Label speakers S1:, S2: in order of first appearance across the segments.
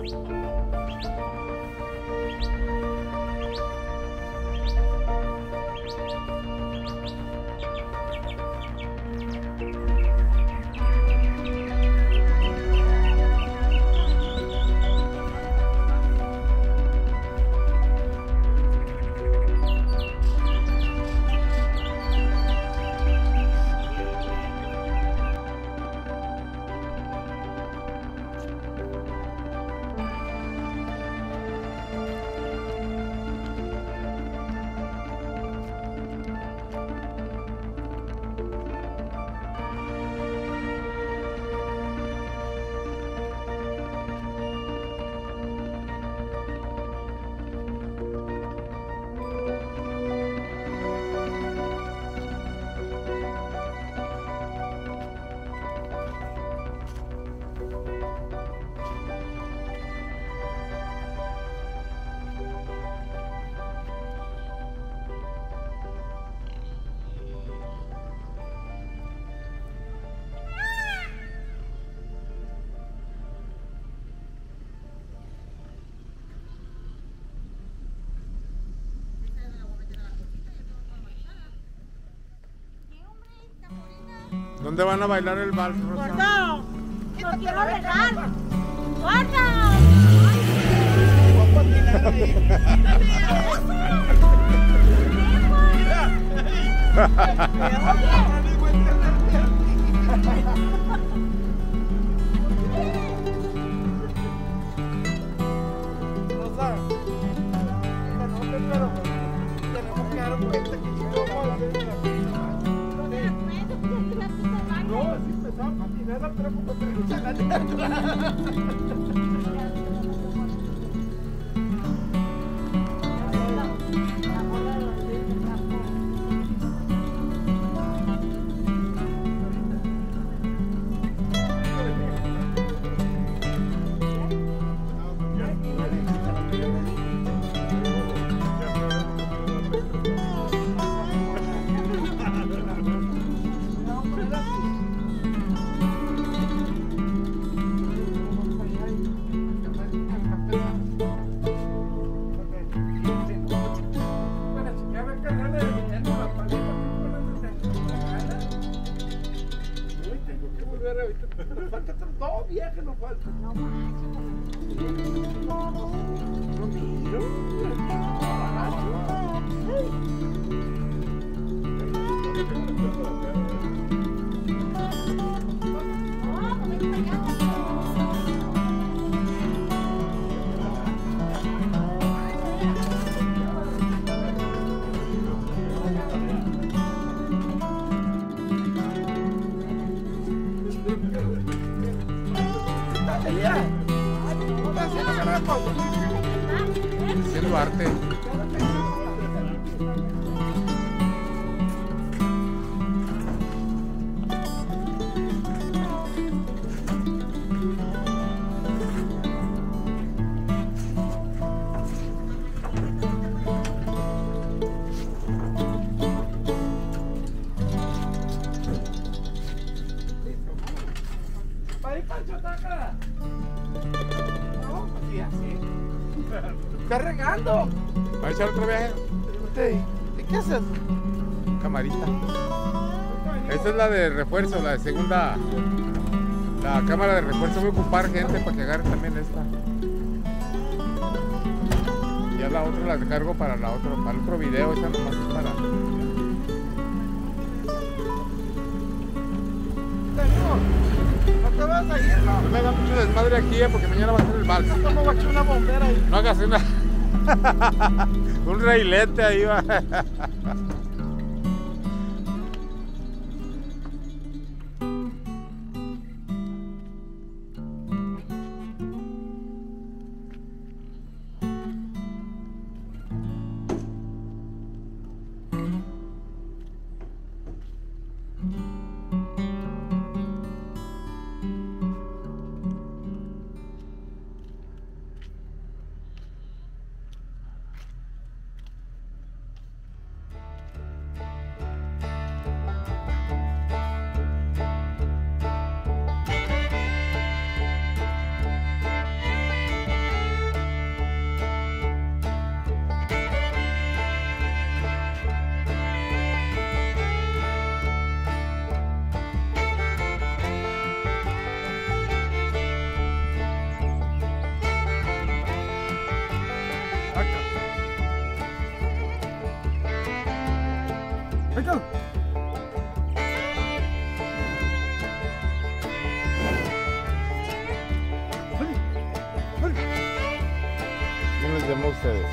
S1: ¿Dónde van a bailar el vals, Rosa?
S2: ¡Gordo! ¡No quiero dejar! ¡Gordo!
S3: Rosa, no, pero tenemos que dar cuenta que si no vamos a hacer la pista. No, si empezaba a patinar la pero como te gusta la Nos falta dos viajes, nos falta. No manches. No miro.
S1: Haciendo arte.
S3: ¡Está regando!
S1: ¿Va a echar otro viaje?
S3: ¿Qué haces?
S1: Camarita. Esta es la de refuerzo, la de segunda. La cámara de refuerzo. Voy a ocupar gente para que agarre también esta. Ya la otra la descargo para el otro video. Esta nomás es para.
S3: No te vas a ir, ¿no?
S1: No me haga mucho desmadre aquí, porque mañana va a ser el vals.
S3: ¿Cómo va a echar una bombera ahí?
S1: No hagas una... un reilete ahí va. como ustedes.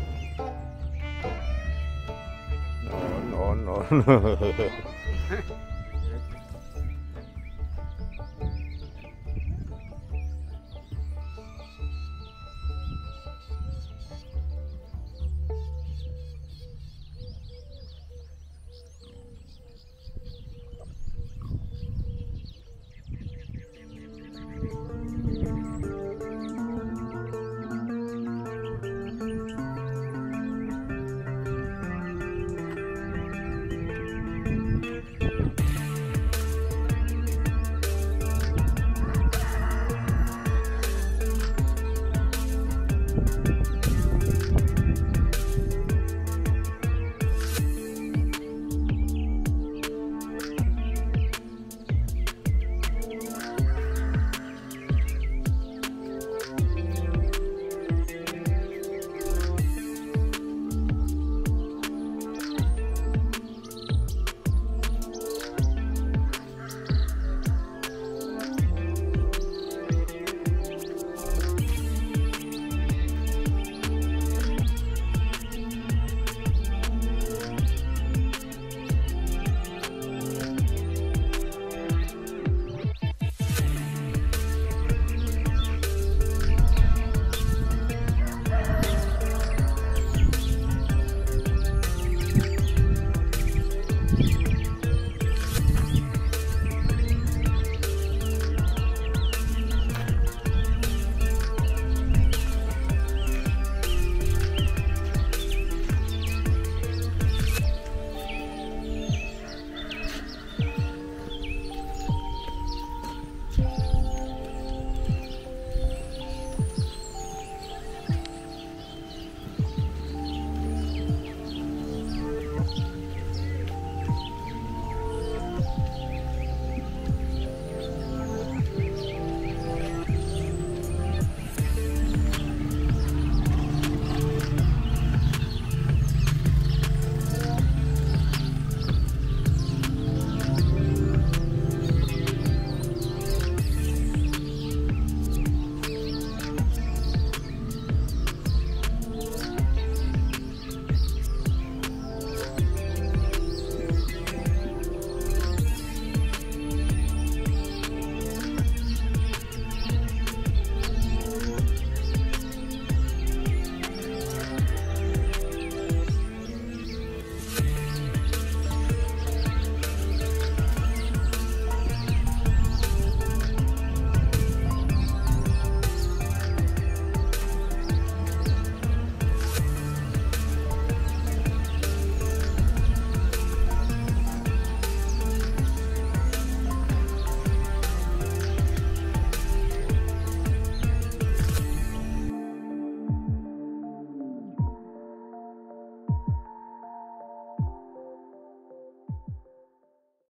S1: No.